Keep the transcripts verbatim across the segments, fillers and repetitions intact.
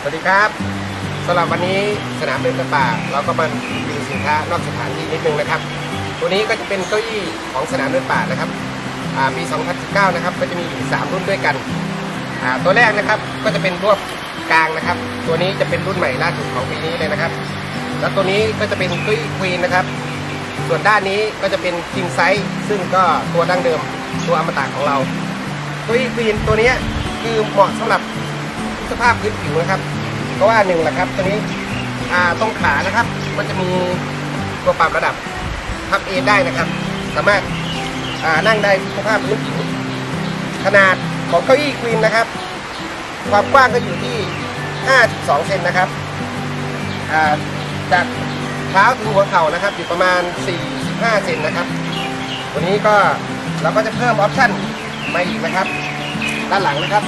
สวัสดีครับสำหรับวันนี้สนามเดินป่าเราก็มาดูสินค้านอกสถานที่นิดนึงนะครับตัวนี้ก็จะเป็นเก้าอี้ของสนามเดินป่านะครับปีสองพันสิบเก้านะครับก็จะมีอยู่สามรุ่นด้วยกันตัวแรกนะครับก็จะเป็นรวบกลางนะครับตัวนี้จะเป็นรุ่นใหม่ล่าสุดของปีนี้เลยนะครับแล้วตัวนี้ก็จะเป็นเก้าอี้ควีนนะครับส่วนด้านนี้ก็จะเป็นคิงไซส์ซึ่งก็ตัวดั้งเดิมตัวอมตะของเราเก้าอี้ควีนตัวนี้คือเหมาะสำหรับสภาพพื้นผิวนะครับเพราะว่าหนึ่งแหละครับตัวนี้ตรงขานะครับมันจะมีตัวปรับระดับพับเอนได้นะครับสามารถนั่งได้สภาพพื้นผิวขนาดของเก้าอี้ควีนนะครับความกว้างก็อยู่ที่ห้าสิบสองเซนนะครับจากเท้าถึงหัวเข่านะครับอยู่ประมาณสี่สิบห้าเซนนะครับตัวนี้ก็เราก็จะเพิ่มออปชั่นมาอีกนะครับด้านหลังนะครับ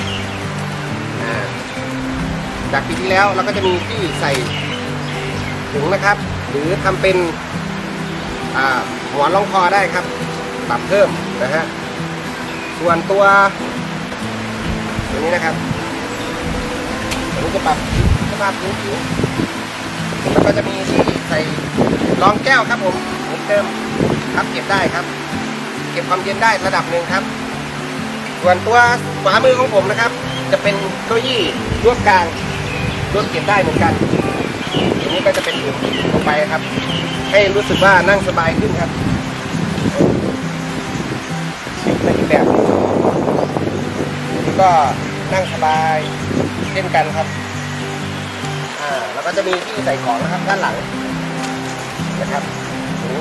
จากปีที่แล้วเราก็จะมีที่ใส่ถุงนะครับหรือทำเป็นหัวรองคอได้ครับปรับเพิ่มนะฮะส่วนตัวตัวนี้นะครับตัวนี้จะปรับสภาพพื้นผิวแล้วก็จะมีที่ใส่รองแก้วครับผมเหมือนเดิมครับเก็บได้ครับเก็บความเย็นได้ระดับหนึ่งครับส่วนตัวขวามือของผมนะครับจะเป็นเก้าอี้รวบกลางรวบเก็บได้เหมือนกันอันนี้ก็จะเป็นหลุมลงไปครับให้รู้สึกว่านั่งสบายขึ้นครับในอีกแบบนี้ก็นั่งสบายเช่นกันครับอ่าแล้วก็จะมีที่ใส่ของนะครับด้านหลังนะครับนี้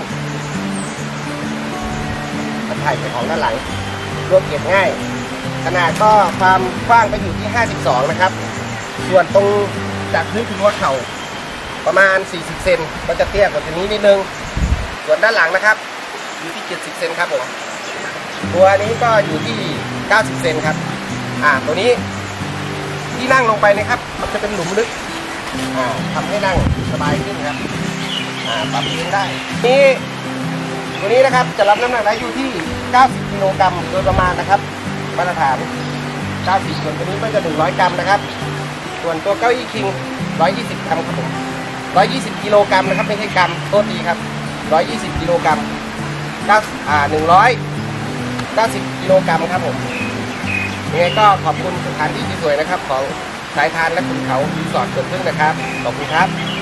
มาถ่ายใส่ของด้านหลังรวบเก็บง่ายขนาดก็ความกว้างก็อยู่ที่ห้าสิบสองนะครับส่วนตรงจากพื้นถึงหัวเข่าประมาณสี่สิบเซนก็จะเตี้ยกว่าตัวนี้นิดนึงส่วนด้านหลังนะครับอยู่ที่เจ็ดสิบเซนครับผมตัวนี้ก็อยู่ที่เก้าสิบเซนครับอ่าตัวนี้ที่นั่งลงไปนะครับมันจะเป็นหลุมลึกอ่าทำให้นั่งสบายขึ้นครับอ่าปรับเองได้นี่ตัวนี้นะครับจะรับน้ำหนักได้อยู่ที่เก้าสิบกิโลกรัมโดยประมาณนะครับมาตรฐานเก้าสิบส่วนตัวนี้ก็จะหนึ่งร้อยกรัมนะครับส่วนตัวเก้าอี้คิงหนึ่งร้อยยี่สิบกรัมครับผมหนึ่งร้อยยี่สิบกิโลกรัมนะครับไม่ใช่กรัมโทษดีครับหนึ่งร้อยยี่สิบกิโลกรัมเก้าอ่าหนึ่งร้อยเก้าสิบกิโลกรัมครับผมยังไงก็ขอบคุณสถานที่สวยๆนะครับของสายทานและขุนเขารีสอร์ทสวนพึ่งนะครับขอบคุณครับ